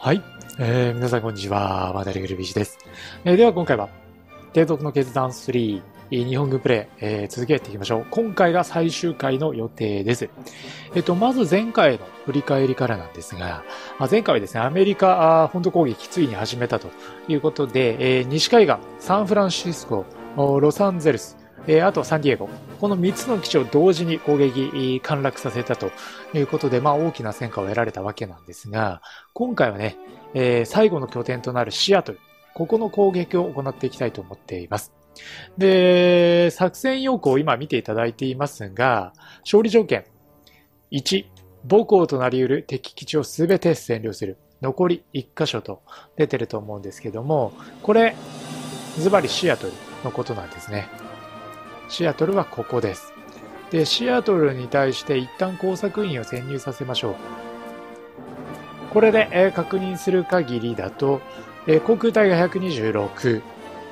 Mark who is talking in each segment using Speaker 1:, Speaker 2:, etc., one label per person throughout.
Speaker 1: はい。皆さんこんにちは。マダリグルビーチです。では今回は、提督の決断3、日本軍プレイ、続けていきましょう。今回が最終回の予定です。まず前回の振り返りからなんですが、前回はですね、アメリカ本土攻撃ついに始めたということで、西海岸、サンフランシスコ、ロサンゼルス、あとサンディエゴ、この3つの基地を同時に攻撃、陥落させたということで、大きな戦果を得られたわけなんですが、今回はね、最後の拠点となるシアトル、ここの攻撃を行っていきたいと思っています。で、作戦要項を今見ていただいていますが、勝利条件、1、母港となり得る敵基地をすべて占領する。残り1箇所と出てると思うんですけども、これ、ズバリシアトルのことなんですね。シアトルはここです。で、シアトルに対して一旦工作員を潜入させましょう。これで、確認する限りだと、航空隊が126、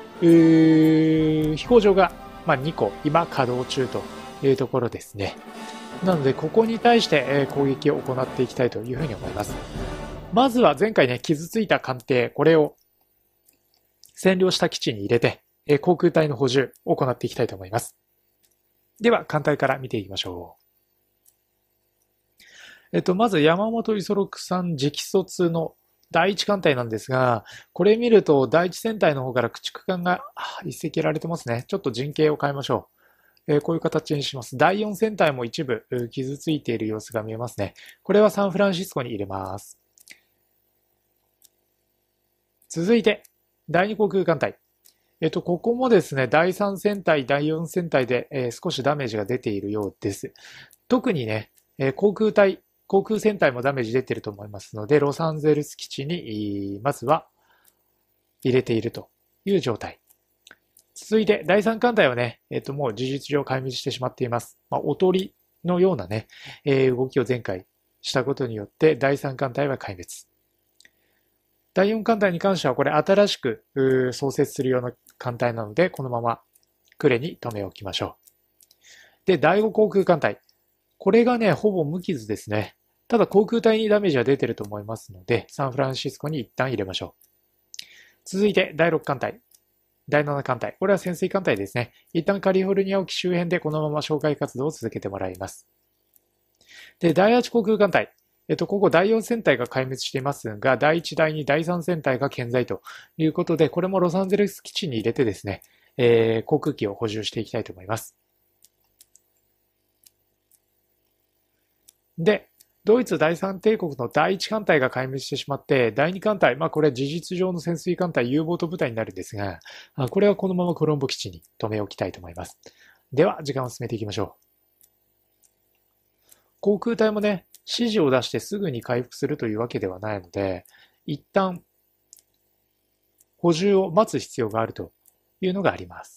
Speaker 1: 飛行場が、2個、今稼働中というところですね。なので、ここに対して、攻撃を行っていきたいというふうに思います。まずは前回ね、傷ついた艦艇、これを占領した基地に入れて、航空隊の補充を行っていきたいと思います。では、艦隊から見ていきましょう。まず山本五十六さん直卒の第一艦隊なんですが、これ見ると第一戦隊の方から駆逐艦が一隻られてますね。ちょっと陣形を変えましょう。こういう形にします。第4戦隊も一部傷ついている様子が見えますね。これはサンフランシスコに入れます。続いて、第2航空艦隊。ここもですね、第3戦隊、第4戦隊で、少しダメージが出ているようです。特にね、航空隊、航空戦隊もダメージ出ていると思いますので、ロサンゼルス基地に、まずは入れているという状態。続いて、第3艦隊はね、もう事実上壊滅してしまっています。おとりのようなね、動きを前回したことによって、第3艦隊は壊滅。第4艦隊に関しては、これ新しく創設するような艦隊なので、このまま呉に留め置きましょう。で、第5航空艦隊。これがね、ほぼ無傷ですね。ただ航空隊にダメージは出てると思いますので、サンフランシスコに一旦入れましょう。続いて、第6艦隊。第7艦隊。これは潜水艦隊ですね。一旦カリフォルニア沖周辺でこのまま哨戒活動を続けてもらいます。で、第8航空艦隊。ここ第4戦隊が壊滅していますが、第1、第2、第3戦隊が健在ということで、これもロサンゼルス基地に入れてですね、航空機を補充していきたいと思います。で、ドイツ第三帝国の第一艦隊が壊滅してしまって、第二艦隊、これ事実上の潜水艦隊 U ボート部隊になるんですが、これはこのままコロンボ基地に留め置きたいと思います。では、時間を進めていきましょう。航空隊もね、指示を出してすぐに回復するというわけではないので、一旦補充を待つ必要があるというのがあります。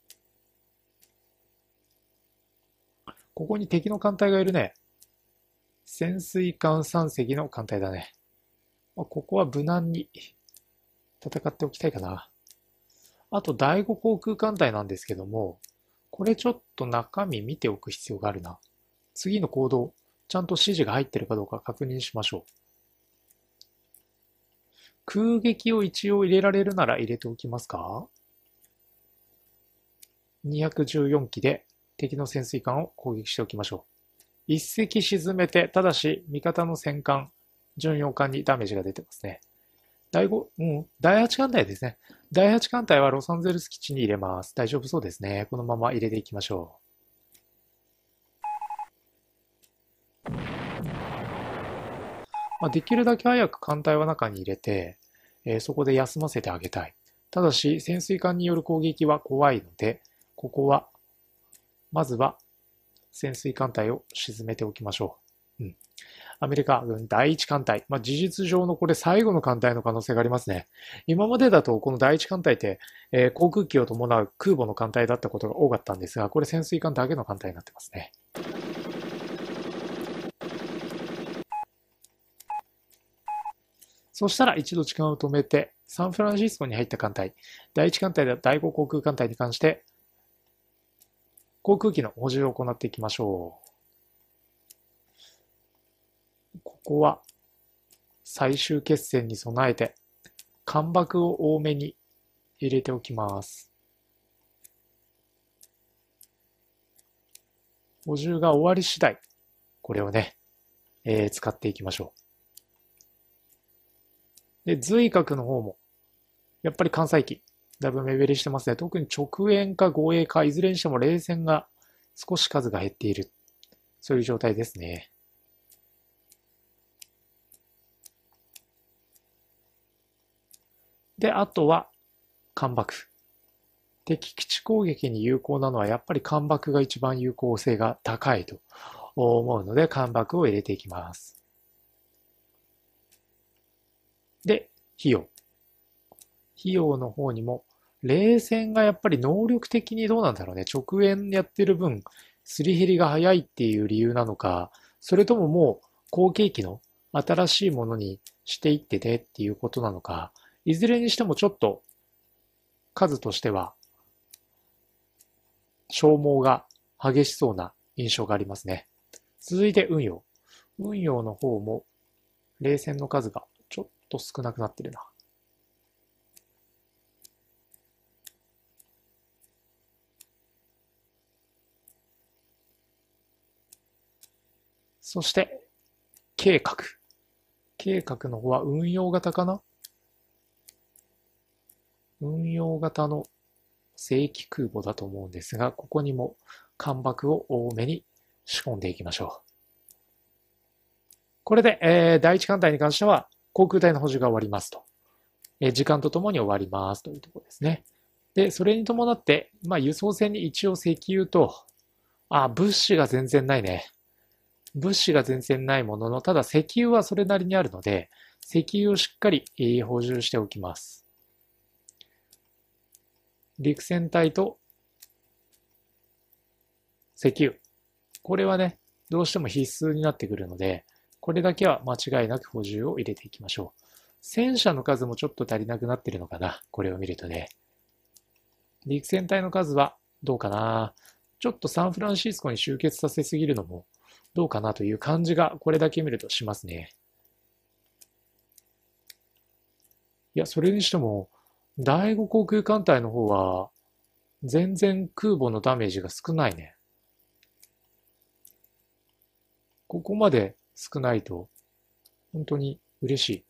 Speaker 1: ここに敵の艦隊がいるね。潜水艦3隻の艦隊だね。ここは無難に戦っておきたいかな。あと第5航空艦隊なんですけども、これちょっと中身見ておく必要があるな。次の行動、ちゃんと指示が入ってるかどうか確認しましょう。空撃を一応入れられるなら入れておきますか？ 214 機で敵の潜水艦を攻撃しておきましょう。一隻沈めて、ただし味方の戦艦、巡洋艦にダメージが出てますね。第8艦隊ですね。第8艦隊はロサンゼルス基地に入れます。大丈夫そうですね。このまま入れていきましょう。できるだけ早く艦隊は中に入れて、そこで休ませてあげたい。ただし、潜水艦による攻撃は怖いので、ここは、まずは潜水艦隊を沈めておきましょう。アメリカ軍第一艦隊。事実上のこれ最後の艦隊の可能性がありますね。今までだとこの第一艦隊って、航空機を伴う空母の艦隊だったことが多かったんですが、これ潜水艦だけの艦隊になってますね。そしたら一度時間を止めて、サンフランシスコに入った艦隊、第一艦隊で第5航空艦隊に関して、航空機の補充を行っていきましょう。ここは最終決戦に備えて、関白を多めに入れておきます。補充が終わり次第、これをね、使っていきましょう。で、随角の方も、やっぱり関西機、だいぶ目減りしてますね。特に直縁か護衛か、いずれにしても冷戦が少し数が減っている。そういう状態ですね。で、あとは、関白。敵基地攻撃に有効なのはやっぱり関白が一番有効性が高いと思うので、関白を入れていきます。で、費用。費用の方にも、冷戦がやっぱり能力的にどうなんだろうね。直縁やってる分、すり減りが早いっていう理由なのか、それとももう後継機の新しいものにしていっててっていうことなのか、いずれにしてもちょっと数としては消耗が激しそうな印象がありますね。続いて運用。運用の方も冷戦の数がちょっと少なくなってるな。そして、計画。計画の方は運用型かな？運用型の正規空母だと思うんですが、ここにも関白を多めに仕込んでいきましょう。これで、第一艦隊に関しては航空隊の補充が終わりますと。時間とともに終わりますというところですね。で、それに伴って、輸送船に一応石油と、物資が全然ないね。物資が全然ないものの、ただ石油はそれなりにあるので、石油をしっかり補充しておきます。陸戦隊と石油。これはね、どうしても必須になってくるので、これだけは間違いなく補充を入れていきましょう。戦車の数もちょっと足りなくなってるのかな。これを見るとね。陸戦隊の数はどうかな。ちょっとサンフランシスコに集結させすぎるのもどうかなという感じがこれだけ見るとしますね。いや、それにしても、第5航空艦隊の方は全然空母のダメージが少ないね。ここまで少ないと本当に嬉しい。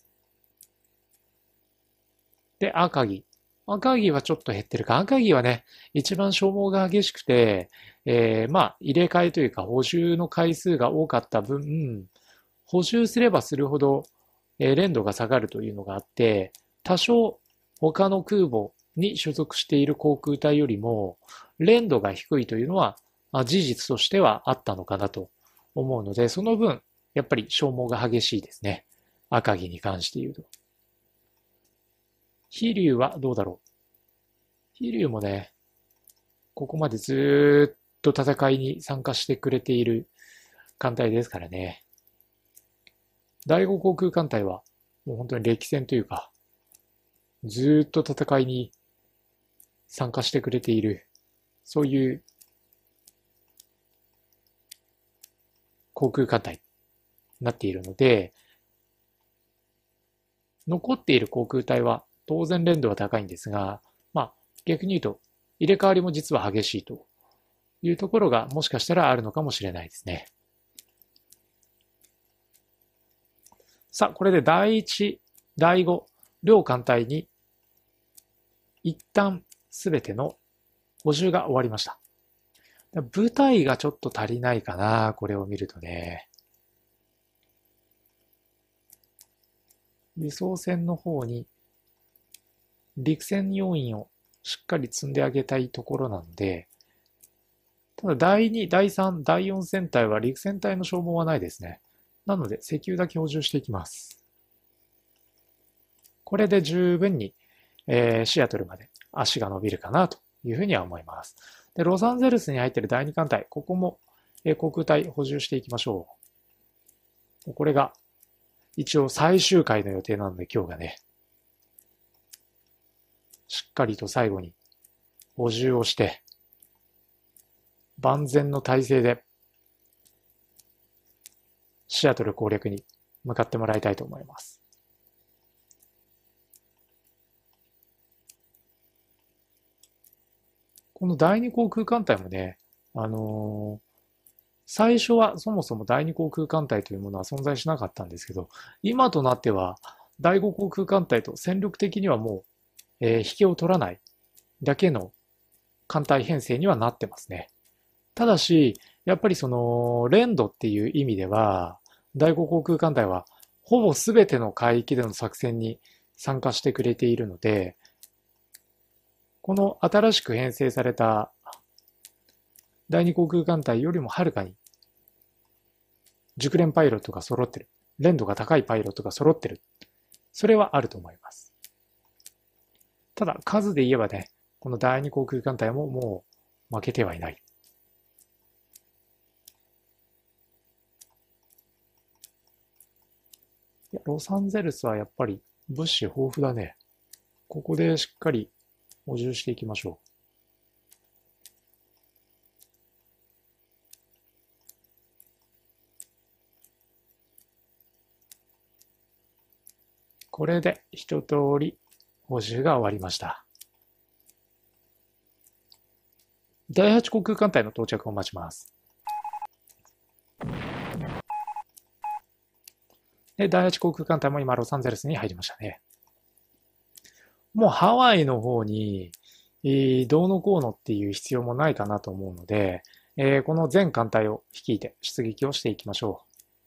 Speaker 1: で、赤城。赤城はちょっと減ってるか。赤城はね、一番消耗が激しくて、入れ替えというか補充の回数が多かった分、補充すればするほど、連度が下がるというのがあって、多少他の空母に所属している航空隊よりも、連度が低いというのは、事実としてはあったのかなと思うので、その分、やっぱり消耗が激しいですね。赤城に関して言うと。飛龍はどうだろう。飛龍もね、ここまでずっと戦いに参加してくれている艦隊ですからね。第5航空艦隊はもう本当に歴戦というか、ずっと戦いに参加してくれている、そういう航空艦隊になっているので、残っている航空隊は当然連度は高いんですが、逆に言うと入れ替わりも実は激しいというところがもしかしたらあるのかもしれないですね。さあ、これで第1、第5、両艦隊に一旦すべての補充が終わりました。部隊がちょっと足りないかな、これを見るとね。輸送船の方に陸戦要員をしっかり積んであげたいところなので、ただ第2、第3、第4戦隊は陸戦隊の消耗はないですね。なので石油だけ補充していきます。これで十分に、シアトルまで足が伸びるかなというふうには思います。で、ロサンゼルスに入っている第2艦隊、ここも、航空隊補充していきましょう。これが一応最終回の予定なので今日がね、しっかりと最後に補充をして、万全の体制でシアトル攻略に向かってもらいたいと思います。 この第二航空艦隊もね、最初はそもそも第二航空艦隊というものは存在しなかったんですけど、今となっては第五航空艦隊と戦力的にはもう、引けを取らないだけの艦隊編成にはなってますね。ただし、やっぱりその、連度っていう意味では、第五航空艦隊はほぼ全ての海域での作戦に参加してくれているので、この新しく編成された第二航空艦隊よりもはるかに熟練パイロットが揃ってる。連度が高いパイロットが揃ってる。それはあると思います。ただ数で言えばね、この第二航空艦隊ももう負けてはいない。いや、ロサンゼルスはやっぱり物資豊富だね。ここでしっかり補充していきましょう。これで一通り補充が終わりました。第8航空艦隊の到着を待ちます。で、第8航空艦隊も今ロサンゼルスに入りましたね。もうハワイの方に、どうのこうのっていう必要もないかなと思うので、この全艦隊を率いて出撃をしていきましょ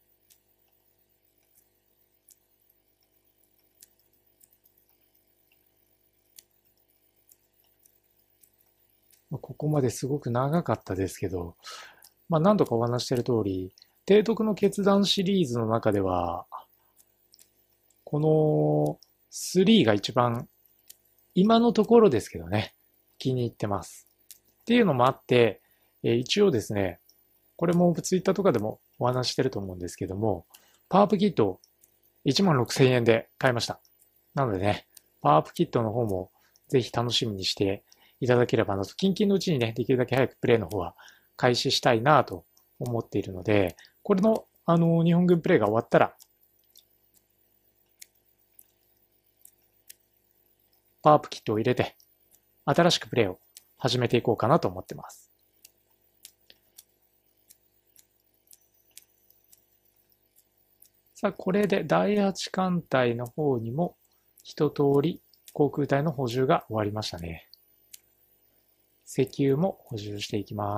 Speaker 1: う。ここまですごく長かったですけど、何度かお話している通り、提督の決断シリーズの中では、この3が一番今のところですけどね、気に入ってます。っていうのもあって、一応ですね、これもツイッターとかでもお話してると思うんですけども、パワーアップキットを16,000円で買いました。なのでね、パワーアップキットの方もぜひ楽しみにしていただければなと、近々のうちにね、できるだけ早くプレイの方は開始したいなと思っているので、これの、日本軍プレイが終わったら、パワーアップキットを入れて、新しくプレイを始めていこうかなと思ってます。さあ、これで第8艦隊の方にも一通り航空隊の補充が終わりましたね。石油も補充していきます。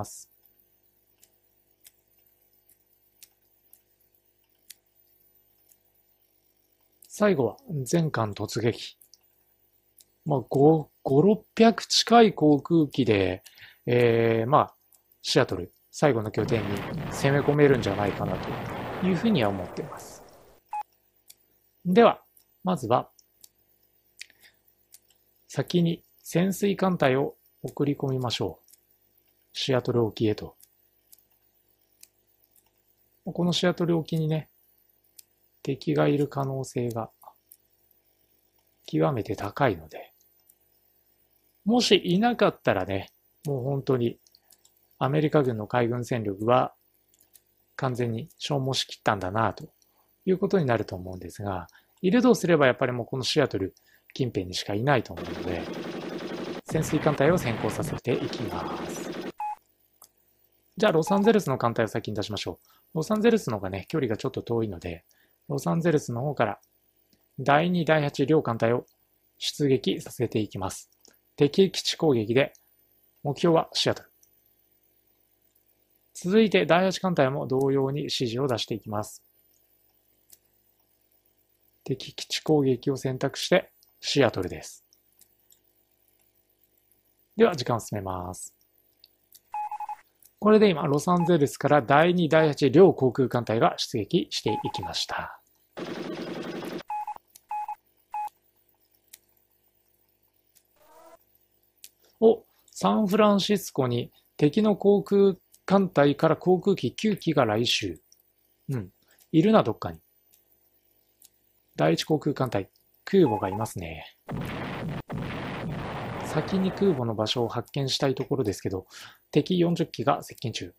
Speaker 1: 最後は全艦突撃。5、600近い航空機で、シアトル、最後の拠点に攻め込めるんじゃないかなというふうには思っています。では、まずは、先に潜水艦隊を送り込みましょう。シアトル沖へと。このシアトル沖にね、敵がいる可能性が極めて高いので、もしいなかったらね、もう本当にアメリカ軍の海軍戦力は完全に消耗しきったんだなということになると思うんですが、いるとすればやっぱりもうこのシアトル近辺にしかいないと思うので、潜水艦隊を先行させていきます。じゃあロサンゼルスの艦隊を先に出しましょう。ロサンゼルスの方がね、距離がちょっと遠いので、ロサンゼルスの方から第2、第8両艦隊を出撃させていきます。敵基地攻撃で目標はシアトル。続いて第8艦隊も同様に指示を出していきます。敵基地攻撃を選択してシアトルです。では時間を進めます。これで今ロサンゼルスから第2、第8両航空艦隊が出撃していきました。サンフランシスコに敵の航空艦隊から航空機9機が来襲。いるな、どっかに。第一航空艦隊、空母がいますね。先に空母の場所を発見したいところですけど、敵40機が接近中。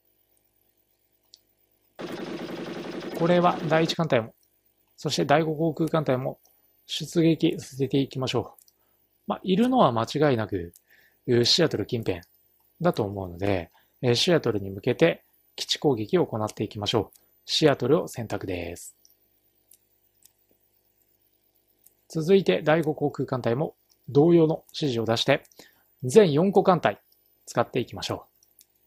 Speaker 1: これは第一艦隊も、そして第5航空艦隊も出撃させていきましょう。いるのは間違いなく、シアトル近辺だと思うので、シアトルに向けて基地攻撃を行っていきましょう。シアトルを選択です。続いて第5航空艦隊も同様の指示を出して、全4個艦隊使っていきましょう。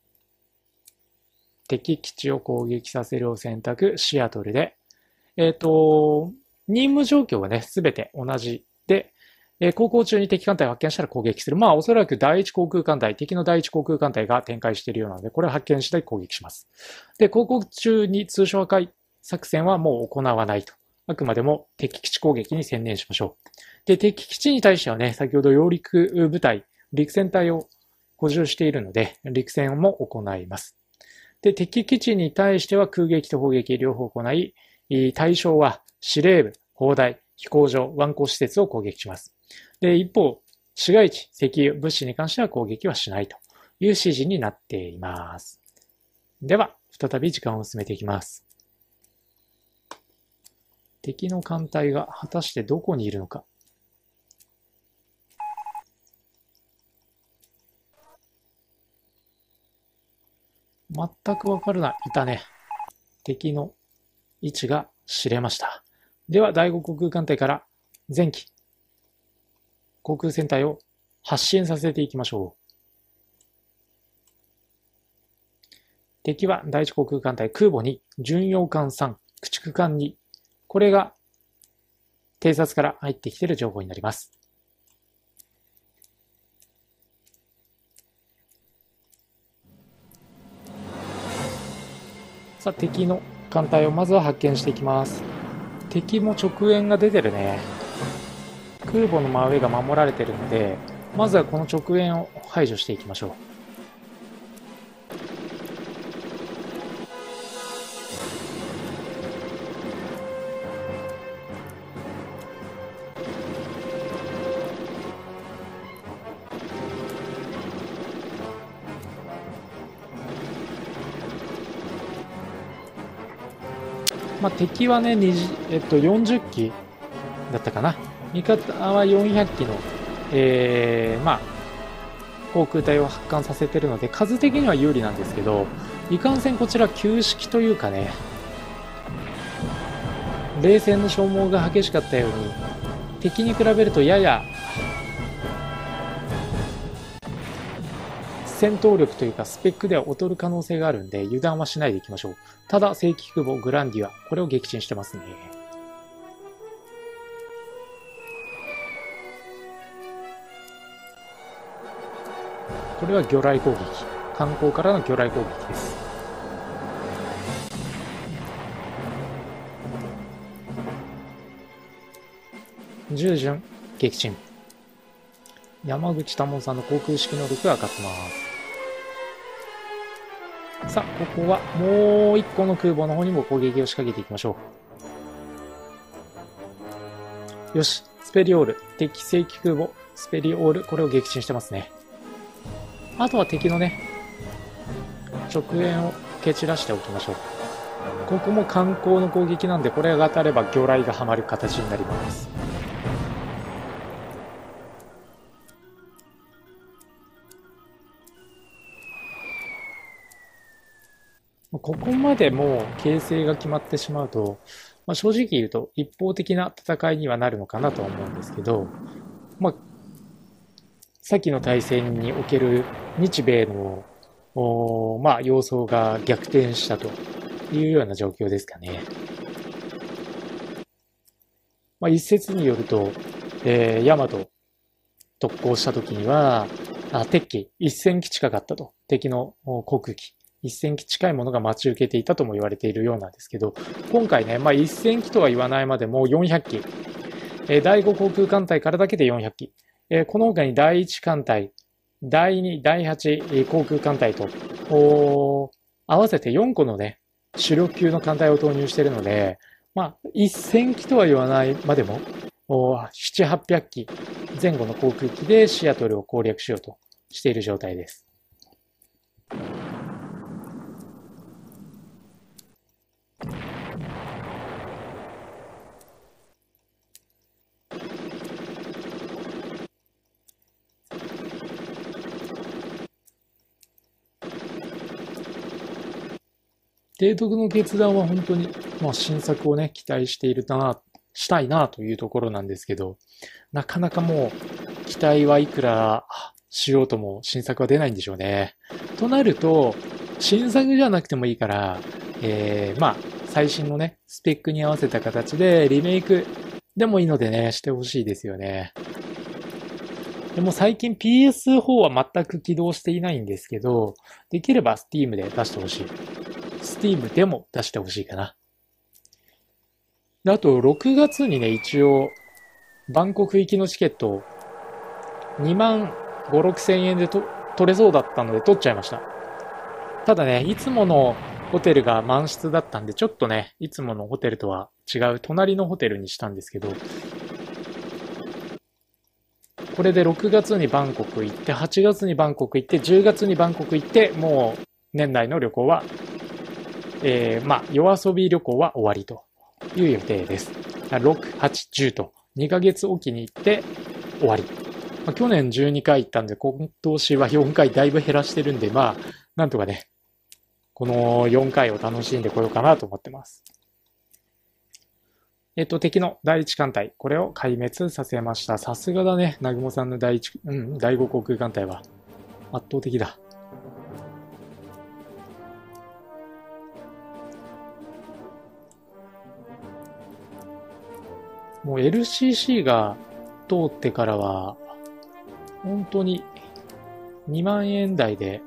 Speaker 1: 敵基地を攻撃させるを選択、シアトルで、任務状況はね、すべて同じで、航行中に敵艦隊を発見したら攻撃する。まあ、おそらく第1航空艦隊、敵の第1航空艦隊が展開しているようなので、これを発見して攻撃します。で、航行中に通称破壊作戦はもう行わないと。あくまでも敵基地攻撃に専念しましょう。で、敵基地に対してはね、先ほど揚陸部隊、陸戦隊を補充しているので、陸戦も行います。で、敵基地に対しては空撃と砲撃両方行い、対象は司令部、砲台、飛行場、湾口施設を攻撃します。で、一方、市街地、石油、物資に関しては攻撃はしないという指示になっています。では、再び時間を進めていきます。敵の艦隊が果たしてどこにいるのか。全くわからない。いたね。敵の位置が知れました。では、第5航空艦隊から前期航空戦隊を発進させていきましょう。敵は第1航空艦隊空母に巡洋艦3、駆逐艦2。これが偵察から入ってきている情報になります。さあ、敵の艦隊をまずは発見していきます。敵も直縁が出てるね。空母の真上が守られているので、まずはこの直縁を排除していきましょう。まあ、敵はね、40機だったかな。味方は400機の、まあ、航空隊を発艦させてるので、数的には有利なんですけど、いかんせんこちら旧式というかね、冷戦の消耗が激しかったように、敵に比べるとやや戦闘力というかスペックでは劣る可能性があるんで油断はしないでいきましょう。ただ正規空母グランディア、これを撃沈してますね。これは魚雷攻撃、艦砲からの魚雷攻撃です。10巡撃沈。山口多門さんの航空式能力が上がってます。さあ、ここはもう一個の空母の方にも攻撃を仕掛けていきましょう。よし、スペリオール、敵正規空母、スペリオール、これを撃沈してますね。あとは敵のね、直縁を蹴散らしておきましょう。ここも艦砲の攻撃なんで、これが当たれば魚雷がはまる形になります。ここまでもう形勢が決まってしまうと、正直言うと一方的な戦いにはなるのかなとは思うんですけど、先の大戦における日米の、様相が逆転したというような状況ですかね。一説によると、大和特攻した時には、敵機1000機近かったと。敵の航空機。1000機近いものが待ち受けていたとも言われているようなんですけど、今回ね、1000機とは言わないまでも400機。第5航空艦隊からだけで400機。この他に第1艦隊、第2、第8航空艦隊と、合わせて4個のね、主力級の艦隊を投入しているので、1000機とは言わないまでも、7、800機前後の航空機でシアトルを攻略しようとしている状態です。 提督の決断は本当に、新作をね、期待しているしたいなというところなんですけど、なかなかもう、期待はいくらしようとも新作は出ないんでしょうね。となると、新作じゃなくてもいいから、最新のね、スペックに合わせた形でリメイクでもいいのでね、してほしいですよね。でも最近 PS4 は全く起動していないんですけど、できれば Steam で出してほしい。Steam でも出してほしいかな。であと、6月にね、一応、バンコク行きのチケットを2万5、6千円で取れそうだったので取っちゃいました。ただね、いつものホテルが満室だったんで、ちょっとね、いつものホテルとは違う隣のホテルにしたんですけど、これで6月にバンコク行って、8月にバンコク行って、10月にバンコク行って、もう年内の旅行は、夜遊び旅行は終わりという予定です。6、8、10と2ヶ月おきに行って終わり。去年12回行ったんで、今年は4回だいぶ減らしてるんで、なんとかね、この4回を楽しんでこようかなと思ってます。敵の第一艦隊、これを壊滅させました。さすがだね、南雲さんの第5航空艦隊は。圧倒的だ。もう LCC が通ってからは、本当に2万円台で、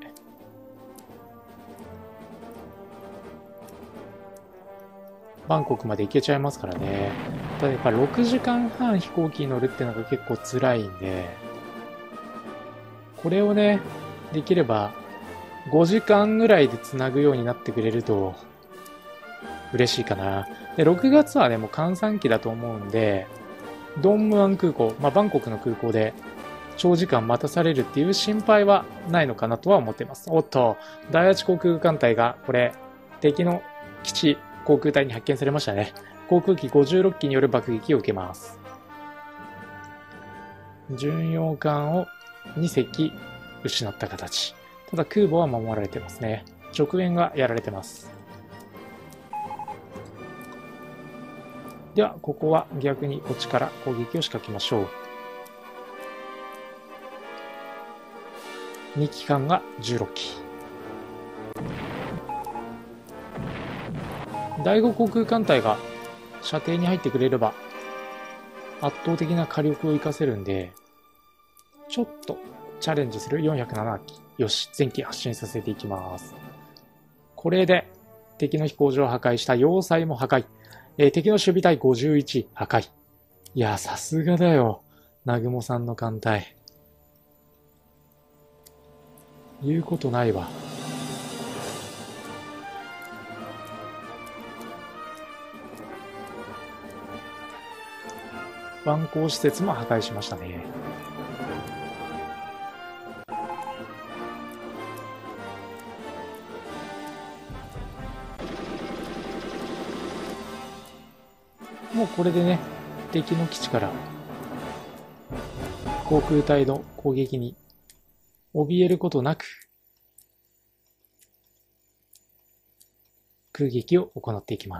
Speaker 1: バンコクまで行けちゃいますからね。ただやっぱ6時間半飛行機に乗るってのが結構辛いんで、これをね、できれば5時間ぐらいで繋ぐようになってくれると嬉しいかな。で、6月はね、もう閑散期だと思うんで、ドンムアン空港、バンコクの空港で長時間待たされるっていう心配はないのかなとは思っています。おっと、第8航空艦隊がこれ、敵の基地航空隊に発見されましたね。航空機56機による爆撃を受けます。巡洋艦を2隻失った形。ただ空母は守られてますね。直縁がやられてます。では、ここは逆にこっちから攻撃を仕掛けましょう。2機関が16機。第5航空艦隊が射程に入ってくれれば圧倒的な火力を活かせるんで、ちょっとチャレンジする407機。よし、前期発進させていきます。これで敵の飛行場を破壊した要塞も破壊。敵の守備隊51破壊。いや、さすがだよ。南雲さんの艦隊。言うことないわ。湾口施設も破壊しましたね。もうこれでね、敵の基地から航空隊の攻撃に怯えることなく空撃を行っていきます。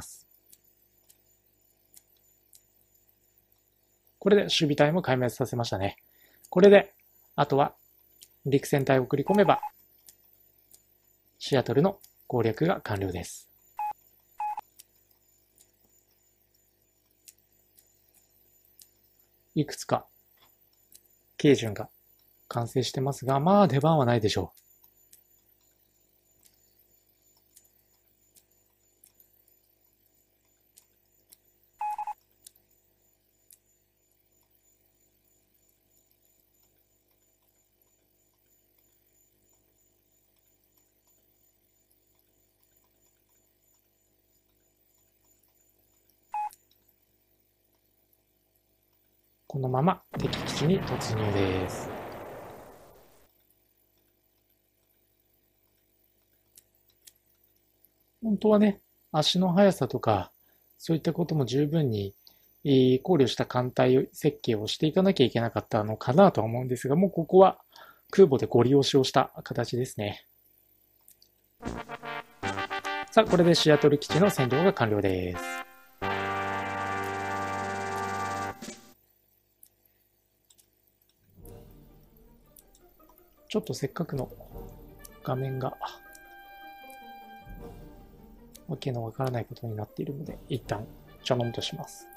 Speaker 1: これで守備隊も壊滅させましたね。これで、あとは陸戦隊を送り込めば、シアトルの攻略が完了です。いくつか、軽巡が完成してますが、出番はないでしょう。このまま敵基地に突入です。本当はね、足の速さとか、そういったことも十分に考慮した艦隊設計をしていかなきゃいけなかったのかなとは思うんですが、もうここは空母でご利用しをした形ですね。 さあ、これでシアトル基地の占領が完了です。ちょっとせっかくの画面がわけのわからないことになっているので、一旦茶飲むとします。